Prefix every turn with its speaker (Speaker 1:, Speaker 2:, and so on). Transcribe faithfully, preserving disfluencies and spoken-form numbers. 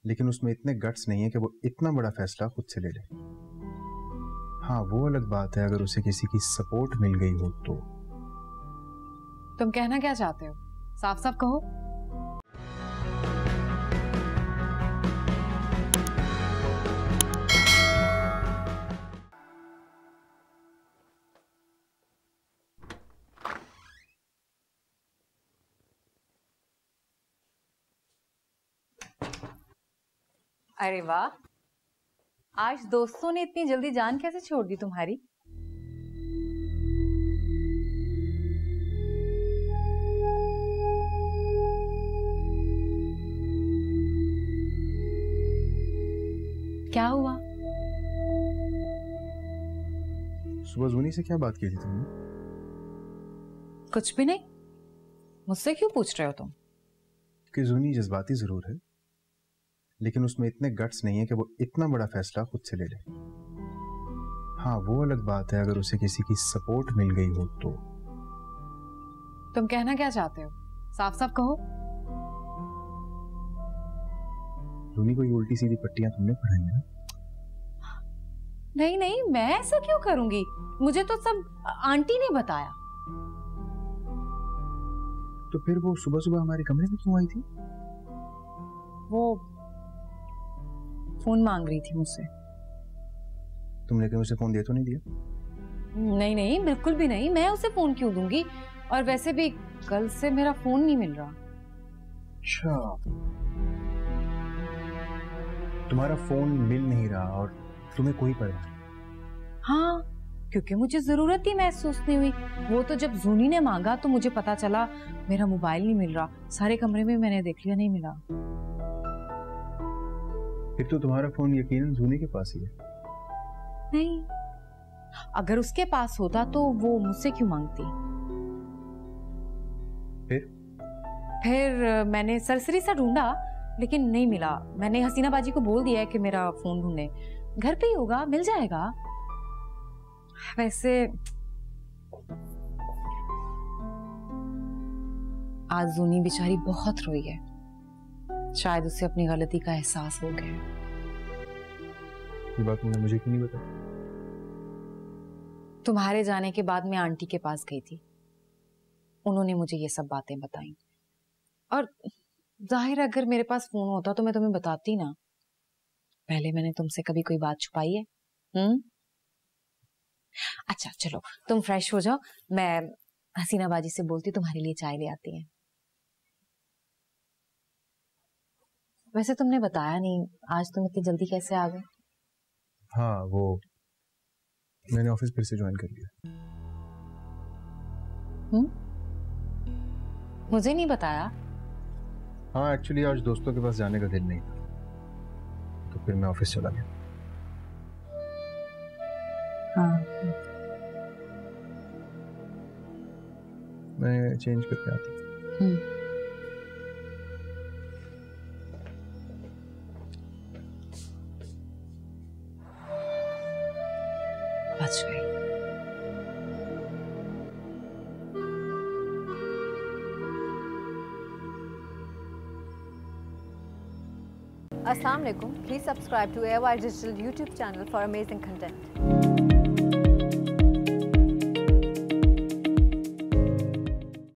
Speaker 1: लेकिन उसमें इतने गट्स नहीं है कि वो इतना बड़ा फैसला खुद से ले ले। हाँ, वो अलग बात है अगर उसे किसी की सपोर्ट मिल गई हो तो।
Speaker 2: तुम कहना क्या चाहते हो? साफ साफ कहो। अरे वाह, आज दोस्तों ने इतनी जल्दी जान कैसे छोड़ दी तुम्हारी? क्या हुआ?
Speaker 1: सुबह जूनी से क्या बात की थी तुमने?
Speaker 2: कुछ भी नहीं। मुझसे क्यों पूछ रहे हो तुम?
Speaker 1: कि जूनी जज्बाती जरूर है, लेकिन उसमें इतने गट्स नहीं है कि वो इतना बड़ा फैसला खुद से ले ले। हाँ, वो अलग बात है अगर उसे किसी की सपोर्ट मिल गई हो तो।
Speaker 2: तुम कहना क्या चाहते हो? साफ साफ कहो।
Speaker 1: जूनी कोई उल्टी सीधी पट्टियां तुमने पढ़ाई हैं?
Speaker 2: नहीं नहीं, मैं ऐसा क्यों करूंगी? मुझे तो सब आंटी ने बताया।
Speaker 1: तो फिर वो सुबह सुबह हमारे कमरे में क्यों आई थी?
Speaker 2: वो फोन मांग रही थी मुझसे।
Speaker 1: तुमने कहीं उसे फोन दिया तो नहीं दिया?
Speaker 2: नहीं नहीं, बिल्कुल भी नहीं। मैं उसे फोन क्यों दूंगी? और वैसे भी कल से मेरा फोन नहीं मिल रहा।
Speaker 1: अच्छा, तुम्हारा फोन मिल नहीं रहा और तुम्हें कोई परवाह नहीं?
Speaker 2: हाँ, क्योंकि मुझे जरूरत ही महसूस नहीं हुई। वो तो जब जूनी ने मांगा तो मुझे पता चला मेरा मोबाइल नहीं मिल रहा। सारे कमरे में मैंने देख लिया, नहीं मिला।
Speaker 1: फिर तो तुम्हारा फोन यकीनन जूनी के पास ही है।
Speaker 2: नहीं, अगर उसके पास होता तो वो मुझसे क्यों मांगती?
Speaker 1: फिर
Speaker 2: फिर मैंने सरसरी सा ढूंढा लेकिन नहीं मिला। मैंने हसीना बाजी को बोल दिया है कि मेरा फोन ढूंढे। घर पे ही होगा, मिल जाएगा। वैसे आज जूनी बेचारी बहुत रोई है। शायद उसे अपनी गलती का एहसास हो गया।
Speaker 1: ये बात तुमने मुझे क्यों नहीं बताई?
Speaker 2: तुम्हारे जाने के बाद मैं आंटी के पास गई थी। उन्होंने मुझे ये सब बातें बताई। और जाहिर अगर मेरे पास फोन होता तो मैं तुम्हें बताती ना। पहले मैंने तुमसे कभी कोई बात छुपाई है? हम्म अच्छा चलो, तुम फ्रेश हो जाओ। मैं हसीना बाजी से बोलती तुम्हारे लिए चाय ले आती है। वैसे तुमने बताया नहीं, आज तुम इतनी जल्दी कैसे आ गए?
Speaker 1: हाँ, वो मैंने ऑफिस फिर से ज्वाइन कर लिया।
Speaker 2: हम्म मुझे नहीं बताया?
Speaker 1: हाँ, एक्चुअली आज दोस्तों के पास जाने का दिन नहीं था, तो फिर मैं ऑफिस चला गया।
Speaker 2: हाँ,
Speaker 1: मैं चेंज करके आता हूँ।
Speaker 2: हम्म बच गई।
Speaker 3: Assalamu alaikum. Please subscribe to A Y Digital YouTube channel for amazing content.